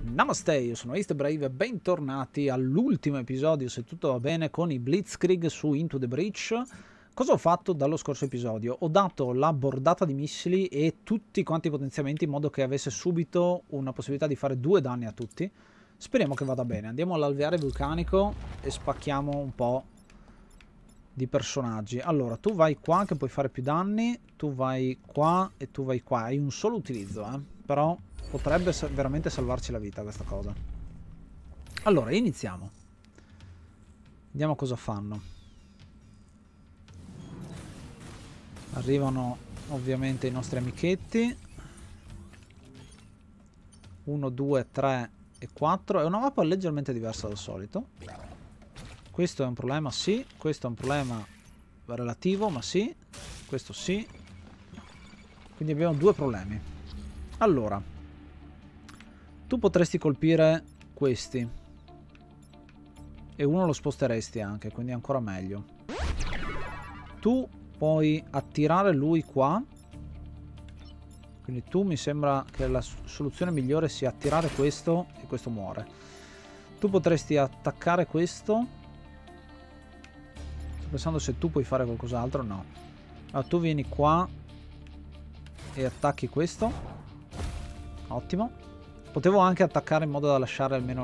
Namaste, io sono Ace the Brave e bentornati all'ultimo episodio, se tutto va bene, con i Blitzkrieg su Into the Breach. Cosa ho fatto dallo scorso episodio? Ho dato la bordata di missili e tutti quanti i potenziamenti in modo che avesse subito una possibilità di fare 2 danni a tutti. Speriamo che vada bene. Andiamo all'alveare vulcanico e spacchiamo un po' di personaggi. Allora, tu vai qua che puoi fare più danni, tu vai qua e tu vai qua. Hai un solo utilizzo, però potrebbe veramente salvarci la vita questa cosa. Allora, iniziamo. Vediamo cosa fanno. Arrivano ovviamente i nostri amichetti. 1, 2, 3 e 4. È una mappa leggermente diversa dal solito. Questo è un problema, sì. Questo è un problema relativo, ma sì. Questo sì. Quindi abbiamo 2 problemi. Allora, tu potresti colpire questi. E uno lo sposteresti anche, quindi ancora meglio. Tu puoi attirare lui qua. Quindi tu mi sembra che la soluzione migliore sia attirare questo e questo muore. Tu potresti attaccare questo. Sto pensando se tu puoi fare qualcos'altro. No. Allora tu vieni qua e attacchi questo. Ottimo. Potevo anche attaccare in modo da lasciare almeno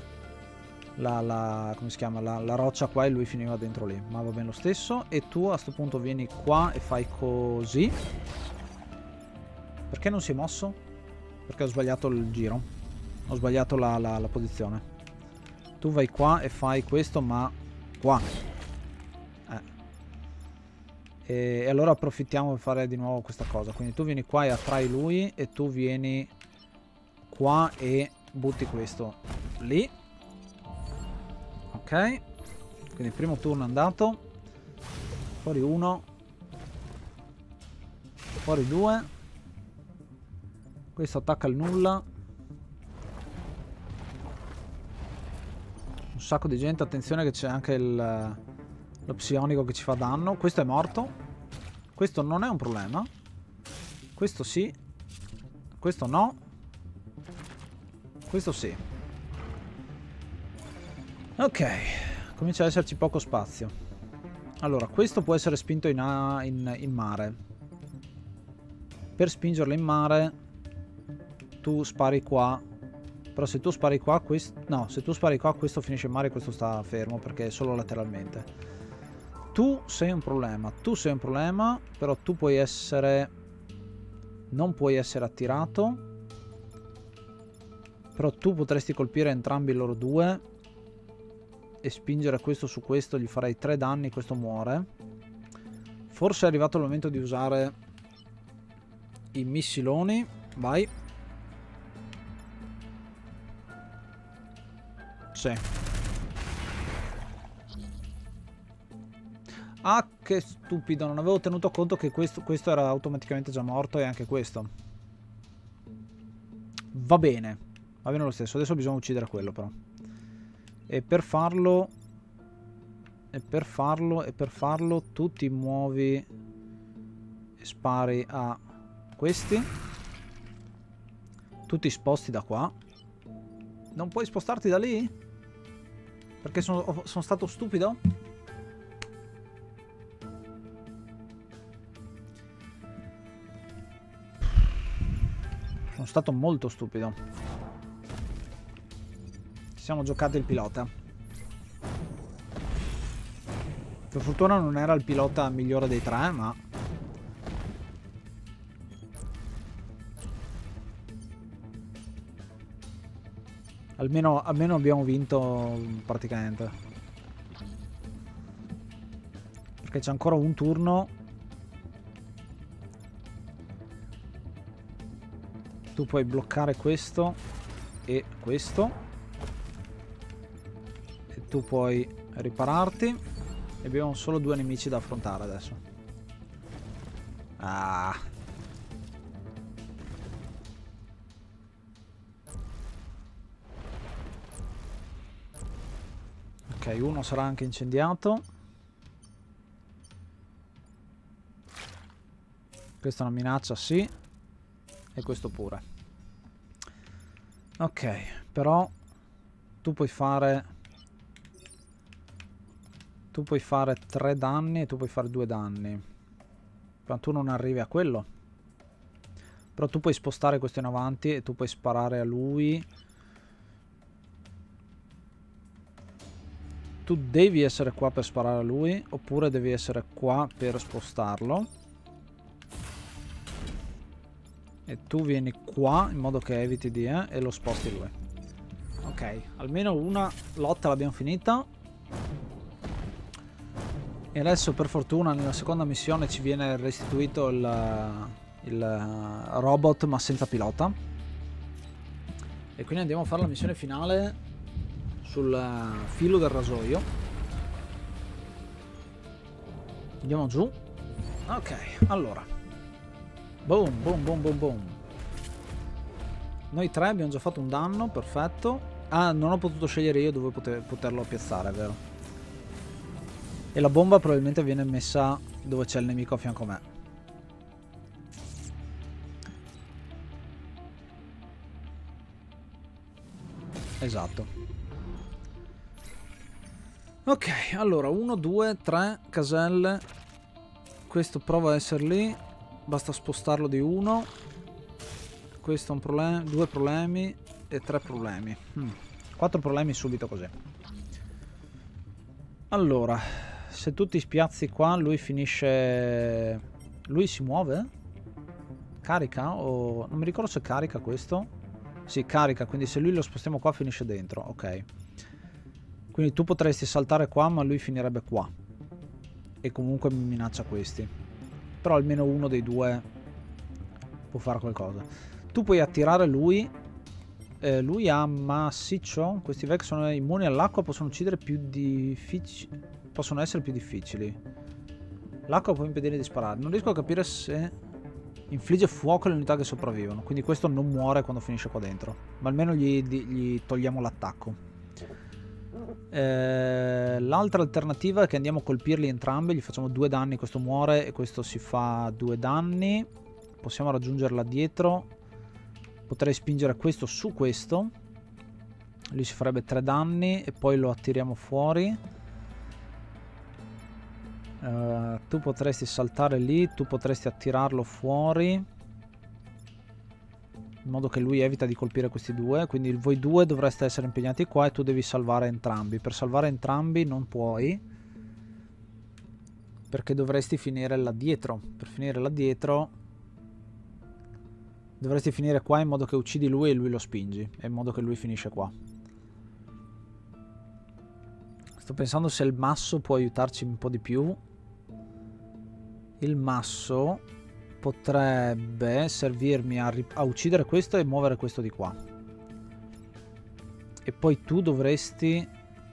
come si chiama? La roccia qua e lui finiva dentro lì. Ma va bene lo stesso. E tu a sto punto vieni qua e fai così. Perché non si è mosso? Perché ho sbagliato il giro. Ho sbagliato la posizione. Tu vai qua e fai questo, ma qua. E allora approfittiamo per fare di nuovo questa cosa. Quindi tu vieni qua e attrai lui. E tu vieni qua e butti questo lì. Ok. Quindi il primo turno è andato. Fuori 1. Fuori 2. Questo attacca il nulla. Un sacco di gente. Attenzione che c'è anche lo psionico che ci fa danno. Questo è morto. Questo non è un problema. Questo sì. Questo no. Questo sì. Ok. Comincia ad esserci poco spazio. Allora, questo può essere spinto in mare. Per spingerlo in mare tu spari qua. Però se tu spari qua, no, se tu spari qua, questo finisce in mare e questo sta fermo perché è solo lateralmente. Tu sei un problema. Tu sei un problema, però tu puoi essere... non puoi essere attirato. Però tu potresti colpire entrambi loro due e spingere questo su questo, gli farai 3 danni, questo muore. Forse è arrivato il momento di usare i missiloni. Vai. Sì. Ah, che stupido, non avevo tenuto conto che questo era automaticamente già morto e anche questo. Va bene lo stesso, adesso bisogna uccidere quello però. E per farlo tu ti muovi e spari a questi. Tu ti sposti da qua. Non puoi spostarti da lì? Perché sono stato stupido? Sono stato molto stupido. Ci siamo giocati il pilota. Per fortuna non era il pilota migliore dei 3, ma... Almeno abbiamo vinto praticamente. Perché c'è ancora un turno. Tu puoi bloccare questo e questo. E tu puoi ripararti. E abbiamo solo 2 nemici da affrontare adesso. Ah. Ok, uno sarà anche incendiato. Questa è una minaccia, sì. E questo pure. Ok, però tu puoi fare 3 danni e tu puoi fare 2 danni. Ma tu non arrivi a quello. Però tu puoi spostare questo in avanti e tu puoi sparare a lui. Tu devi essere qua per sparare a lui, oppure devi essere qua per spostarlo. E tu vieni qua in modo che eviti di e lo sposti lui. Ok, almeno una lotta l'abbiamo finita. E adesso per fortuna nella seconda missione ci viene restituito il robot ma senza pilota. E quindi andiamo a fare la missione finale sul filo del rasoio. Andiamo giù. Ok, allora. Boom, boom, boom, boom, boom. Noi 3 abbiamo già fatto un danno, perfetto. Ah, non ho potuto scegliere io dove poterlo piazzare, è vero. E la bomba probabilmente viene messa dove c'è il nemico a fianco a me. Esatto. Ok, allora 1, 2, 3 caselle. Questo prova a essere lì. Basta spostarlo di 1. Questo è un problema, 2 problemi e 3 problemi. 4 problemi subito così. Allora, se tu ti spiazzi qua, lui finisce... Lui si muove? Carica? O... non mi ricordo se carica questo. Sì, carica, quindi se lui lo spostiamo qua finisce dentro, ok. Quindi tu potresti saltare qua, ma lui finirebbe qua. E comunque mi minaccia questi. Però almeno uno dei due può fare qualcosa. Tu puoi attirare lui. Lui ha massiccio. Questi vec sono immuni all'acqua, possono uccidere più difficili. Possono essere più difficili. L'acqua può impedire di sparare. Non riesco a capire se infligge fuoco alle unità che sopravvivono. Quindi questo non muore quando finisce qua dentro. Ma almeno gli togliamo l'attacco. L'altra alternativa è che andiamo a colpirli entrambi. Gli facciamo 2 danni. Questo muore e questo si fa 2 danni. Possiamo raggiungerla dietro. Potrei spingere questo su questo. Lui si farebbe 3 danni e poi lo attiriamo fuori. Tu potresti saltare lì, tu potresti attirarlo fuori. In modo che lui evita di colpire questi due. Quindi voi due dovreste essere impegnati qua e tu devi salvare entrambi. Per salvare entrambi non puoi, perché dovresti finire là dietro. Per finire là dietro dovresti finire qua in modo che uccidi lui e lui lo spingi. E in modo che lui finisce qua. Sto pensando se il masso può aiutarci un po' di più. Il masso potrebbe servirmi a uccidere questo e muovere questo di qua. E poi tu dovresti...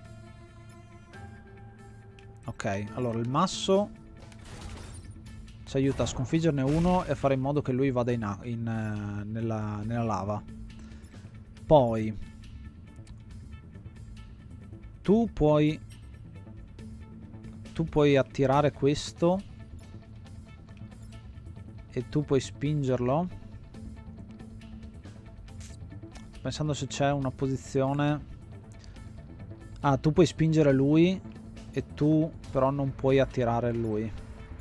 Ok, allora il masso ci aiuta a sconfiggerne uno e a fare in modo che lui vada nella lava. Poi tu puoi attirare questo e tu puoi spingerlo. Sto pensando se c'è una posizione. Ah, tu puoi spingere lui e tu però non puoi attirare lui.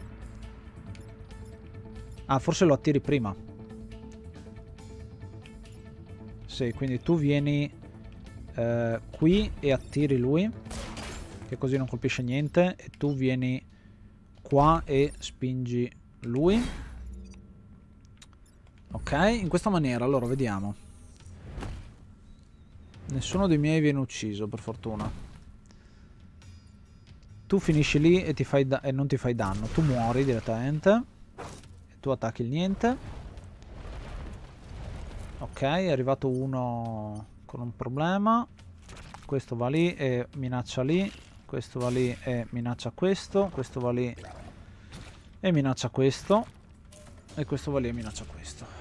Ah, forse lo attiri prima. Sì, quindi tu vieni qui e attiri lui, che così non colpisce niente, e tu vieni qua e spingi lui. Ok, in questa maniera, allora vediamo. Nessuno dei miei viene ucciso, per fortuna. Tu finisci lì e non ti fai danno. Tu muori direttamente. E tu attacchi il niente. Ok, è arrivato uno con un problema. Questo va lì e minaccia lì. Questo va lì e minaccia questo. Questo va lì e minaccia questo. E questo va lì e minaccia questo.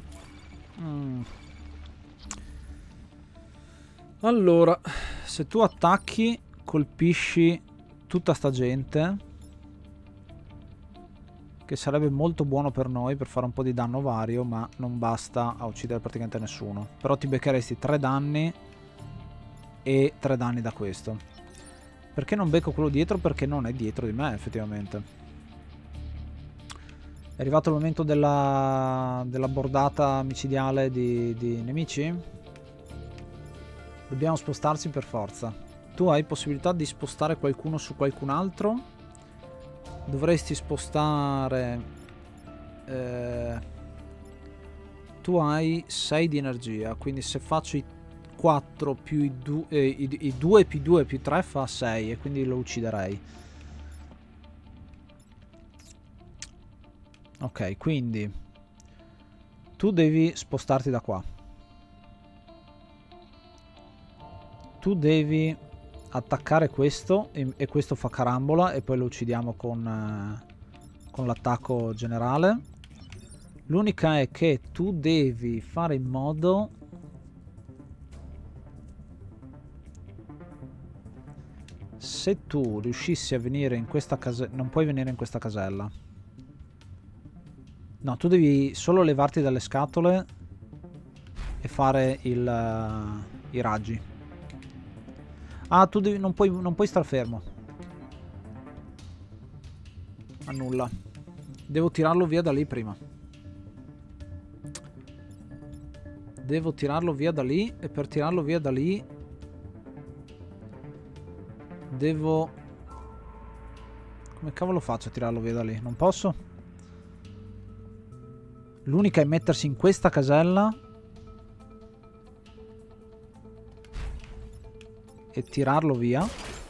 Allora, se tu attacchi, colpisci tutta sta gente che sarebbe molto buono per noi per fare un po' di danno vario, ma non basta a uccidere praticamente nessuno. Però ti beccheresti 3 danni e 3 danni da questo. Perché non becco quello dietro? Perché non è dietro di me, effettivamente. È arrivato il momento della bordata micidiale di nemici. Dobbiamo spostarci per forza. Tu hai possibilità di spostare qualcuno su qualcun altro. Dovresti spostare... tu hai 6 di energia, quindi se faccio i 4 più i 2 più 2 più 3 fa 6 e quindi lo ucciderei. Ok, quindi tu devi spostarti da qua. Tu devi attaccare questo e questo fa carambola e poi lo uccidiamo con l'attacco generale. L'unica è che tu devi fare in modo... Se tu riuscissi a venire in questa casella... Non puoi venire in questa casella. No, tu devi solo levarti dalle scatole e fare i raggi. Ah, tu devi, non puoi star fermo. Annulla. Devo tirarlo via da lì prima. Devo tirarlo via da lì e per tirarlo via da lì devo... Come cavolo faccio a tirarlo via da lì? Non posso? L'unica è mettersi in questa casella e tirarlo via.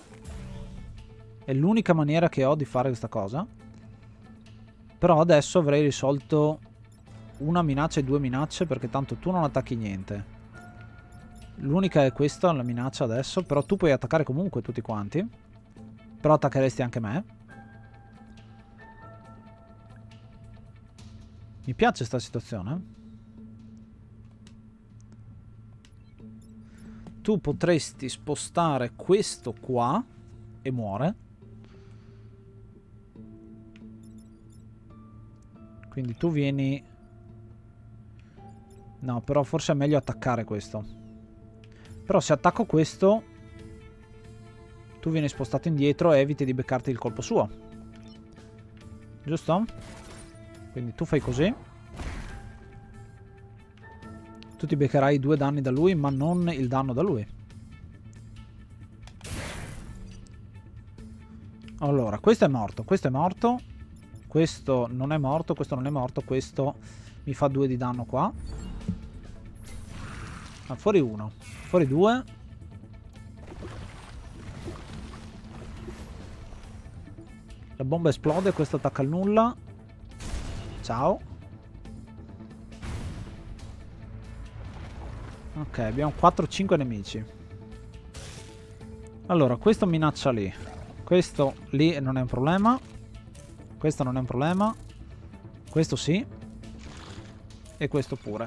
È l'unica maniera che ho di fare questa cosa. Però adesso avrei risolto una minaccia e 2 minacce, perché tanto tu non attacchi niente. L'unica è questa, la minaccia adesso. Però tu puoi attaccare comunque tutti quanti. Però attaccheresti anche me. Mi piace sta situazione. Tu potresti spostare questo qua e muore. Quindi tu vieni... No, però forse è meglio attaccare questo. Però se attacco questo, tu vieni spostato indietro e eviti di beccarti il colpo suo. Giusto? Quindi tu fai così. Tu ti beccherai 2 danni da lui, ma non il danno da lui. Allora, questo è morto, questo è morto. Questo non è morto, questo non è morto. Questo mi fa 2 di danno qua. Ah, fuori 1, fuori 2. La bomba esplode, questo attacca al nulla. Ciao. Ok, abbiamo 4-5 nemici. Allora, questo minaccia lì. Questo lì non è un problema. Questo non è un problema. Questo sì. E questo pure.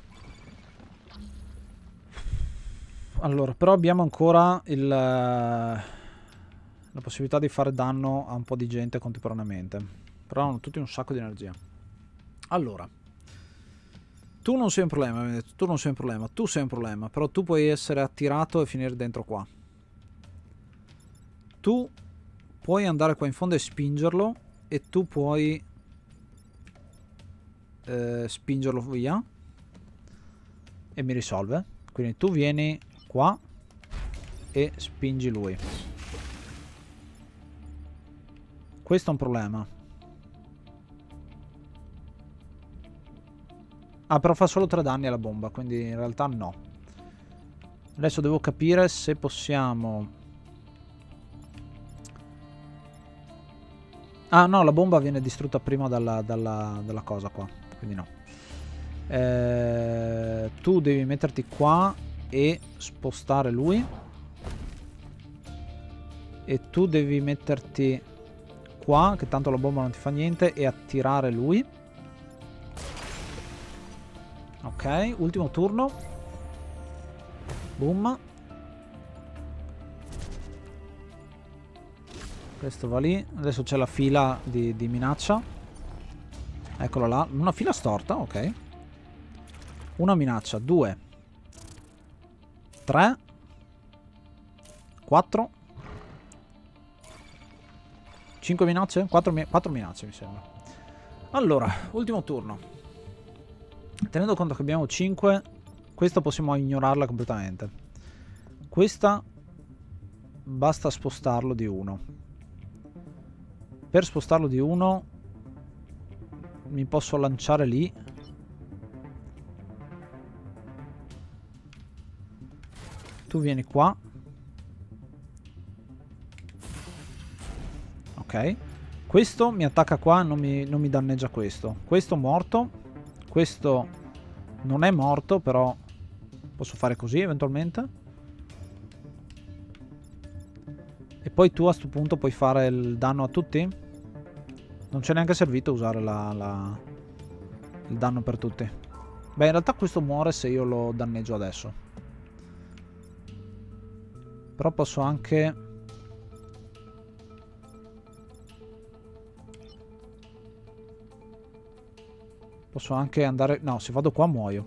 Allora, però abbiamo ancora la possibilità di fare danno a un po' di gente contemporaneamente. Però hanno tutti un sacco di energia. Allora, tu non sei un problema, tu non sei un problema, tu sei un problema, però tu puoi essere attirato e finire dentro qua. Tu puoi andare qua in fondo e spingerlo, e tu puoi spingerlo via e mi risolve. Quindi tu vieni qua e spingi lui. Questo è un problema. Ah, però fa solo 3 danni alla bomba, quindi in realtà no. Adesso devo capire se possiamo... Ah, no, la bomba viene distrutta prima dalla cosa qua, quindi no. Tu devi metterti qua e spostare lui. E tu devi metterti qua, che tanto la bomba non ti fa niente, e attirare lui. Ok, ultimo turno. Boom. Questo va lì. Adesso c'è la fila di minaccia. Eccolo là, una fila storta, ok. Una minaccia, 2, 3, 4, 5 minacce? 4 minacce mi sembra. Allora, ultimo turno. Tenendo conto che abbiamo 5, questa possiamo ignorarla completamente. Questa basta spostarlo di 1. Per spostarlo di 1 mi posso lanciare lì. Tu vieni qua. Ok. Questo mi attacca qua, non mi danneggia questo. Questo morto. Questo non è morto, però posso fare così eventualmente. E poi tu a sto punto puoi fare il danno a tutti? Non c'è neanche servito usare il danno per tutti. Beh, in realtà questo muore se io lo danneggio adesso. Però posso anche... Posso anche andare... No, se vado qua muoio.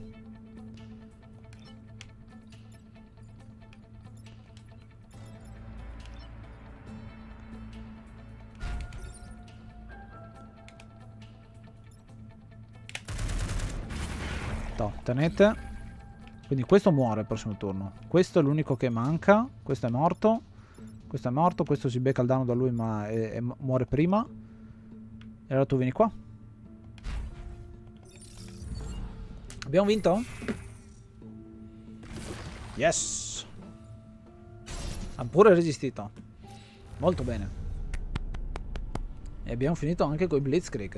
No, tenete. Quindi questo muore il prossimo turno. Questo è l'unico che manca. Questo è morto. Questo è morto. Questo si becca il danno da lui ma muore prima. E allora tu vieni qua. Abbiamo vinto? Yes! Ha pure resistito. Molto bene. E abbiamo finito anche con i Blitzkrieg.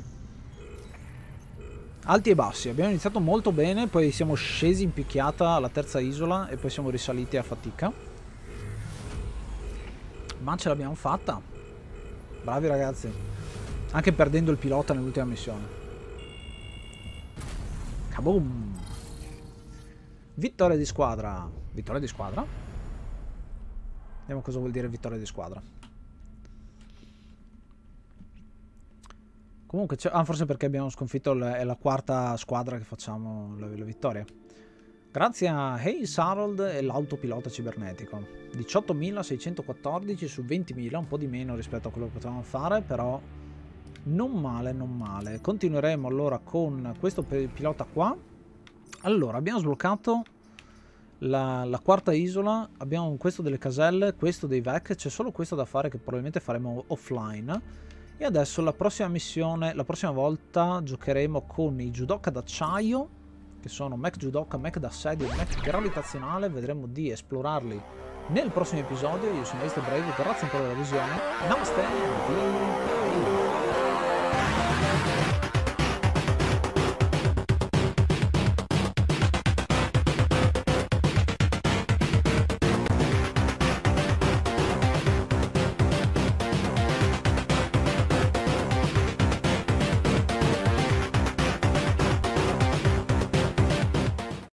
Alti e bassi. Abbiamo iniziato molto bene, poi siamo scesi in picchiata alla terza isola e poi siamo risaliti a fatica. Ma ce l'abbiamo fatta. Bravi ragazzi. Anche perdendo il pilota nell'ultima missione. Kaboom! Vittoria di squadra. Vittoria di squadra? Vediamo cosa vuol dire vittoria di squadra. Comunque, forse perché abbiamo sconfitto, è la quarta squadra che facciamo la vittoria. Grazie a Hayes Harold e l'autopilota cibernetico. 18.614 su 20.000, un po' di meno rispetto a quello che potevamo fare, però non male, non male. Continueremo allora con questo pilota qua. Allora, abbiamo sbloccato la quarta isola, abbiamo questo delle caselle, questo dei VEC, c'è solo questo da fare che probabilmente faremo offline. E adesso la prossima missione, la prossima volta giocheremo con i judoka d'acciaio, che sono mech judoka, mech d'assedio e mech gravitazionale. Vedremo di esplorarli nel prossimo episodio. Io sono Mr. Brave, grazie ancora della visione. Namaste,